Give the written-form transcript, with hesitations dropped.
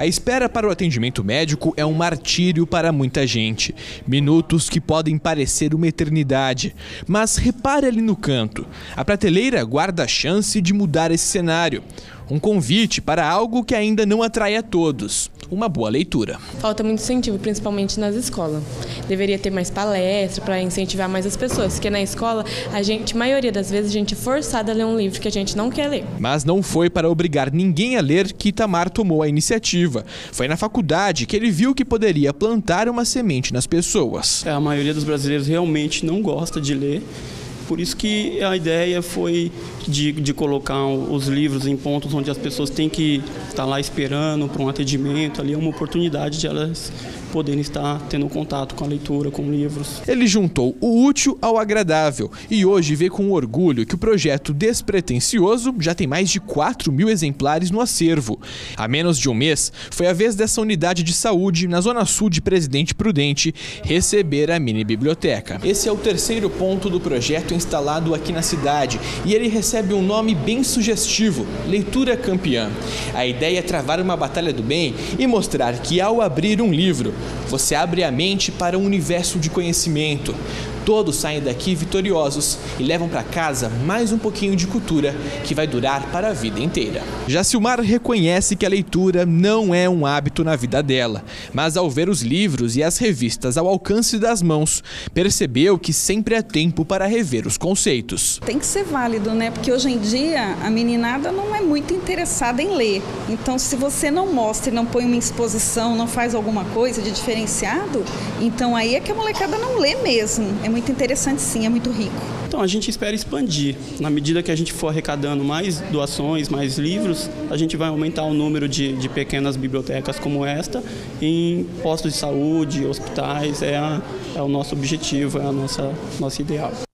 A espera para o atendimento médico é um martírio para muita gente. Minutos que podem parecer uma eternidade. Mas repare ali no canto. A prateleira guarda a chance de mudar esse cenário. Um convite para algo que ainda não atrai a todos. Uma boa leitura. Falta muito incentivo, principalmente nas escolas. Deveria ter mais palestra para incentivar mais as pessoas, porque na escola, maioria das vezes, a gente é forçada a ler um livro que a gente não quer ler. Mas não foi para obrigar ninguém a ler que Itamar tomou a iniciativa. Foi na faculdade que ele viu que poderia plantar uma semente nas pessoas. A maioria dos brasileiros realmente não gosta de ler. Por isso que a ideia foi de colocar os livros em pontos onde as pessoas têm que estar lá esperando para um atendimento. Ali é uma oportunidade de elas poderem estar tendo contato com a leitura, com livros. Ele juntou o útil ao agradável e hoje vê com orgulho que o projeto Despretensioso já tem mais de 4.000 exemplares no acervo. Há menos de um mês, foi a vez dessa unidade de saúde, na zona sul de Presidente Prudente, receber a mini biblioteca. Esse é o terceiro ponto do projeto instalado aqui na cidade e ele recebe um nome bem sugestivo, Leitura Campeã. A ideia é travar uma batalha do bem e mostrar que ao abrir um livro, você abre a mente para um universo de conhecimento. Todos saem daqui vitoriosos e levam para casa mais um pouquinho de cultura que vai durar para a vida inteira. Jacilmar reconhece que a leitura não é um hábito na vida dela, mas ao ver os livros e as revistas ao alcance das mãos, percebeu que sempre há tempo para rever os conceitos. Tem que ser válido, né? Porque hoje em dia a meninada não é muito interessada em ler. Então, se você não mostra e não põe uma exposição, não faz alguma coisa de diferenciado, então aí é que a molecada não lê mesmo. É muito interessante sim, é muito rico. Então a gente espera expandir. Na medida que a gente for arrecadando mais doações, mais livros, a gente vai aumentar o número de pequenas bibliotecas como esta em postos de saúde, hospitais. É o nosso objetivo, é a nossa ideal.